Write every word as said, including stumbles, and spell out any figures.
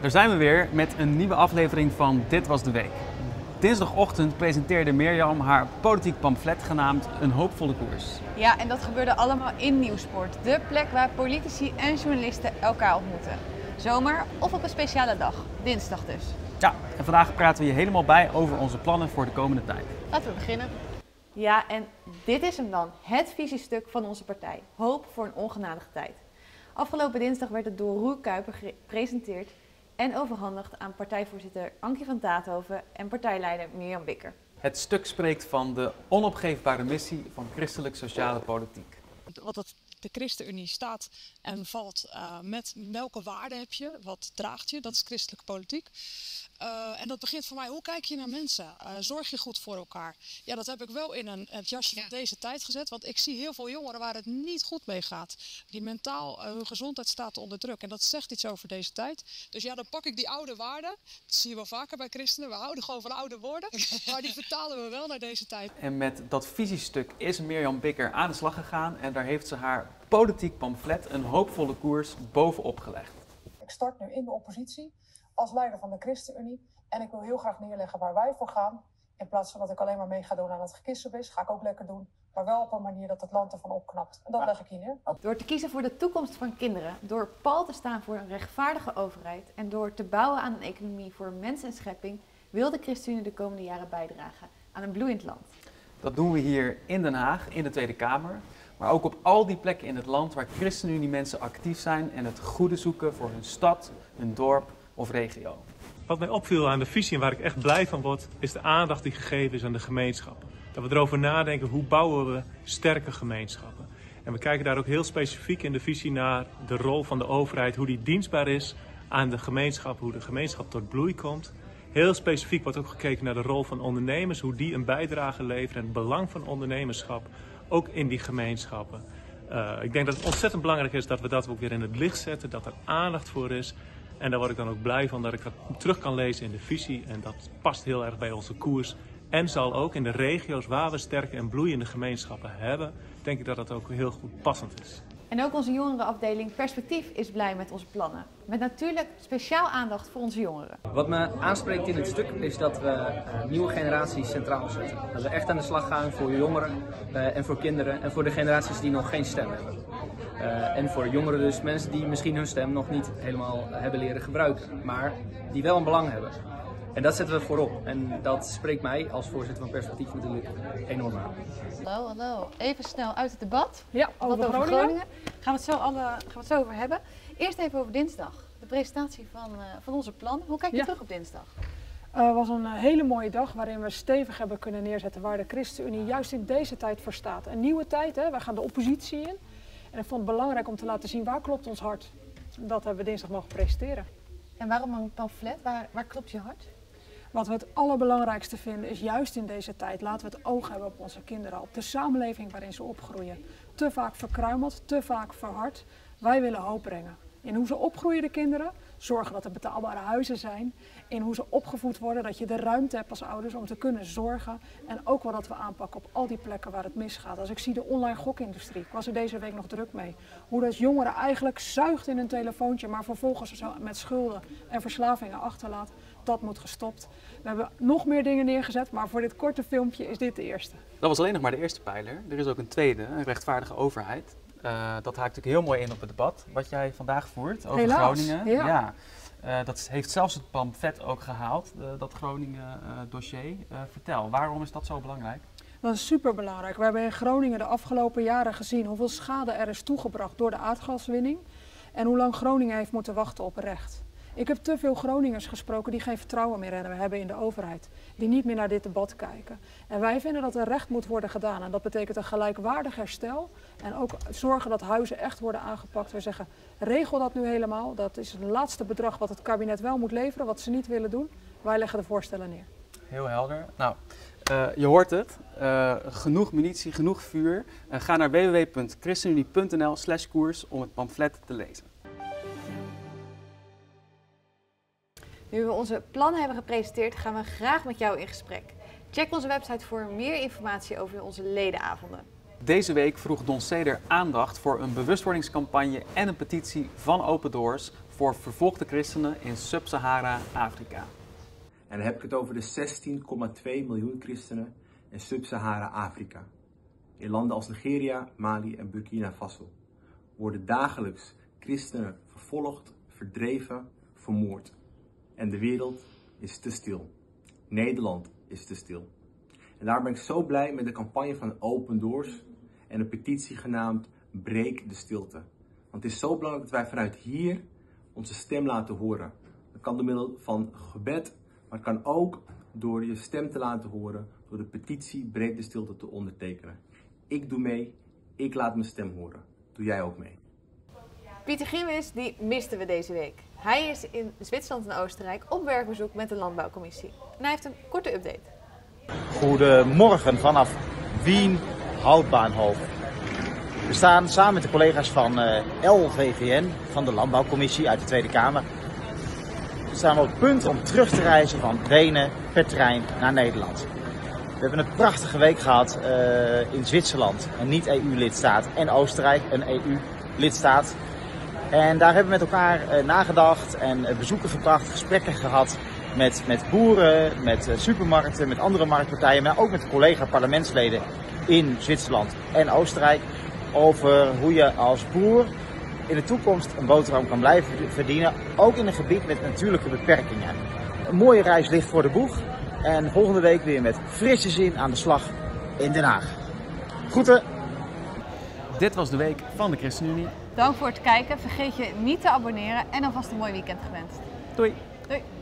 Daar zijn we weer met een nieuwe aflevering van Dit Was De Week. Dinsdagochtend presenteerde Mirjam haar politiek pamflet genaamd Een Hoopvolle Koers. Ja, en dat gebeurde allemaal in Nieuwsport, de plek waar politici en journalisten elkaar ontmoeten. Zomer of op een speciale dag, dinsdag dus. Ja, en vandaag praten we je helemaal bij over onze plannen voor de komende tijd. Laten we beginnen. Ja, en dit is hem dan, het visiestuk van onze partij. Hoop voor een ongenadige tijd. Afgelopen dinsdag werd het door Roel Kuiper gepresenteerd en overhandigd aan partijvoorzitter Ankie van Taathoven en partijleider Mirjam Bikker. Het stuk spreekt van de onopgeefbare missie van christelijk-sociale politiek. Wat het de ChristenUnie staat en valt uh, met welke waarden heb je, wat draagt je, dat is christelijke politiek. Uh, en dat begint voor mij, hoe kijk je naar mensen? Uh, zorg je goed voor elkaar? Ja, dat heb ik wel in een, het jasje van deze tijd gezet, want ik zie heel veel jongeren waar het niet goed mee gaat. Die mentaal, uh, hun gezondheid staat onder druk en dat zegt iets over deze tijd. Dus ja, dan pak ik die oude waarden, dat zie je wel vaker bij christenen, we houden gewoon van oude woorden, maar die vertalen we wel naar deze tijd. En met dat visiestuk is Mirjam Bikker aan de slag gegaan en daar heeft ze haar politiek pamflet Een Hoopvolle Koers bovenop gelegd. Ik start nu in de oppositie als leider van de ChristenUnie en ik wil heel graag neerleggen waar wij voor gaan. In plaats van dat ik alleen maar mee ga doen aan het gekissenbis, ga ik ook lekker doen, maar wel op een manier dat het land ervan opknapt. En dat leg ik hier neer. Door te kiezen voor de toekomst van kinderen, door pal te staan voor een rechtvaardige overheid en door te bouwen aan een economie voor mens en schepping, wil de ChristenUnie de komende jaren bijdragen aan een bloeiend land. Dat doen we hier in Den Haag, in de Tweede Kamer. Maar ook op al die plekken in het land waar ChristenUnie mensen actief zijn en het goede zoeken voor hun stad, hun dorp of regio. Wat mij opviel aan de visie en waar ik echt blij van word, is de aandacht die gegeven is aan de gemeenschappen. Dat we erover nadenken, hoe bouwen we sterke gemeenschappen. En we kijken daar ook heel specifiek in de visie naar de rol van de overheid, hoe die dienstbaar is aan de gemeenschap, hoe de gemeenschap tot bloei komt. Heel specifiek wordt ook gekeken naar de rol van ondernemers, hoe die een bijdrage leveren en het belang van ondernemerschap ook in die gemeenschappen. Uh, ik denk dat het ontzettend belangrijk is dat we dat ook weer in het licht zetten, dat er aandacht voor is. En daar word ik dan ook blij van dat ik dat terug kan lezen in de visie. En dat past heel erg bij onze koers. En zal ook in de regio's waar we sterke en bloeiende gemeenschappen hebben, denk ik dat dat ook heel goed passend is. En ook onze jongerenafdeling Perspectief is blij met onze plannen. Met natuurlijk speciaal aandacht voor onze jongeren. Wat me aanspreekt in het stuk is dat we uh, nieuwe generaties centraal zetten. Dat we echt aan de slag gaan voor jongeren uh, en voor kinderen en voor de generaties die nog geen stem hebben. Uh, en voor jongeren dus, mensen die misschien hun stem nog niet helemaal hebben leren gebruiken, maar die wel een belang hebben. En dat zetten we voorop. En dat spreekt mij als voorzitter van Perspectief natuurlijk enorm aan. Hallo, hallo. Even snel uit het debat. Ja, over, Wat over Groningen. Groningen. Gaan we, het zo alle, gaan we het zo over hebben. Eerst even over dinsdag. De presentatie van, uh, van onze plannen. Hoe kijk je ja. terug op dinsdag? Het uh, was een uh, hele mooie dag waarin we stevig hebben kunnen neerzetten waar de ChristenUnie juist in deze tijd voor staat. Een nieuwe tijd, hè? Wij gaan de oppositie in. En ik vond het belangrijk om te laten zien waar klopt ons hart. Dat hebben we dinsdag mogen presenteren. En waarom een pamflet? Waar, waar klopt je hart? Wat we het allerbelangrijkste vinden is juist in deze tijd laten we het oog hebben op onze kinderen, op de samenleving waarin ze opgroeien. Te vaak verkruimeld, te vaak verhard. Wij willen hoop brengen. In hoe ze opgroeien, de kinderen, zorgen dat er betaalbare huizen zijn. In hoe ze opgevoed worden, dat je de ruimte hebt als ouders om te kunnen zorgen. En ook wel dat we aanpakken op al die plekken waar het misgaat. Als ik zie de online gokindustrie, ik was er deze week nog druk mee. Hoe dat jongeren eigenlijk zuigt in een telefoontje, maar vervolgens met schulden en verslavingen achterlaat. Dat moet gestopt. We hebben nog meer dingen neergezet, maar voor dit korte filmpje is dit de eerste. Dat was alleen nog maar de eerste pijler. Er is ook een tweede, een rechtvaardige overheid. Uh, dat haakt natuurlijk heel mooi in op het debat wat jij vandaag voert over Helaas, Groningen. Ja. Ja. Uh, dat heeft zelfs het pamflet ook gehaald, uh, dat Groningen uh, dossier. Uh, vertel, waarom is dat zo belangrijk? Dat is superbelangrijk. We hebben in Groningen de afgelopen jaren gezien hoeveel schade er is toegebracht door de aardgaswinning. En hoe lang Groningen heeft moeten wachten op recht. Ik heb te veel Groningers gesproken die geen vertrouwen meer hebben in de overheid. Die niet meer naar dit debat kijken. En wij vinden dat er recht moet worden gedaan. En dat betekent een gelijkwaardig herstel. En ook zorgen dat huizen echt worden aangepakt. We zeggen, regel dat nu helemaal. Dat is het laatste bedrag wat het kabinet wel moet leveren, wat ze niet willen doen. Wij leggen de voorstellen neer. Heel helder. Nou, uh, je hoort het. Uh, genoeg munitie, genoeg vuur. Uh, ga naar w w w punt christenunie punt n l slash koers om het pamflet te lezen. Nu we onze plannen hebben gepresenteerd, gaan we graag met jou in gesprek. Check onze website voor meer informatie over onze ledenavonden. Deze week vroeg Don Ceder aandacht voor een bewustwordingscampagne en een petitie van Open Doors voor vervolgde christenen in Sub-Sahara-Afrika. En dan heb ik het over de zestien komma twee miljoen christenen in Sub-Sahara-Afrika. In landen als Nigeria, Mali en Burkina Faso worden dagelijks christenen vervolgd, verdreven, vermoord. En de wereld is te stil. Nederland is te stil. En daarom ben ik zo blij met de campagne van Open Doors en een petitie genaamd Breek de Stilte. Want het is zo belangrijk dat wij vanuit hier onze stem laten horen. Dat kan door middel van gebed, maar het kan ook door je stem te laten horen, door de petitie Breek de Stilte te ondertekenen. Ik doe mee, ik laat mijn stem horen. Doe jij ook mee? Pieter Giemis, die misten we deze week. Hij is in Zwitserland en Oostenrijk op werkbezoek met de Landbouwcommissie. En hij heeft een korte update. Goedemorgen vanaf Wien Houtbahnhof. We staan samen met de collega's van L V V N, van de Landbouwcommissie uit de Tweede Kamer. We staan op het punt om terug te reizen van Wenen per trein naar Nederland. We hebben een prachtige week gehad uh, in Zwitserland, een niet-E U-lidstaat, en Oostenrijk, een E U-lidstaat. En daar hebben we met elkaar uh, nagedacht en uh, bezoeken gebracht, gesprekken gehad met, met boeren, met uh, supermarkten, met andere marktpartijen, maar ook met collega-parlementsleden in Zwitserland en Oostenrijk over hoe je als boer in de toekomst een boterham kan blijven verdienen, ook in een gebied met natuurlijke beperkingen. Een mooie reis ligt voor de boeg en volgende week weer met frisse zin aan de slag in Den Haag. Groeten! Dit was de week van de ChristenUnie. Dank voor het kijken. Vergeet je niet te abonneren en alvast een mooi weekend gewenst. Doei! Doei!